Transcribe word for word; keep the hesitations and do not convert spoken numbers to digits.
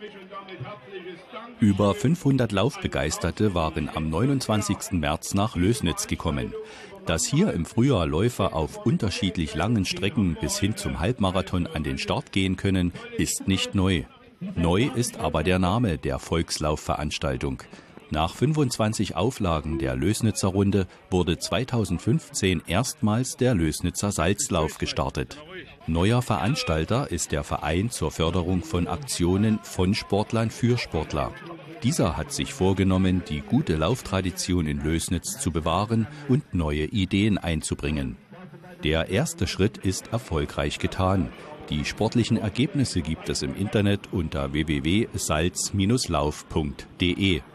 Über fünfhundert Laufbegeisterte waren am neunundzwanzigsten März nach Lößnitz gekommen. Dass hier im Frühjahr Läufer auf unterschiedlich langen Strecken bis hin zum Halbmarathon an den Start gehen können, ist nicht neu. Neu ist aber der Name der Volkslaufveranstaltung. Nach fünfundzwanzig Auflagen der Lößnitzer Runde wurde zweitausendfünfzehn erstmals der Lößnitzer Salzlauf gestartet. Neuer Veranstalter ist der Verein zur Förderung von Aktionen von Sportlern für Sportler. Dieser hat sich vorgenommen, die gute Lauftradition in Lößnitz zu bewahren und neue Ideen einzubringen. Der erste Schritt ist erfolgreich getan. Die sportlichen Ergebnisse gibt es im Internet unter w w w punkt salz Bindestrich lauf punkt de.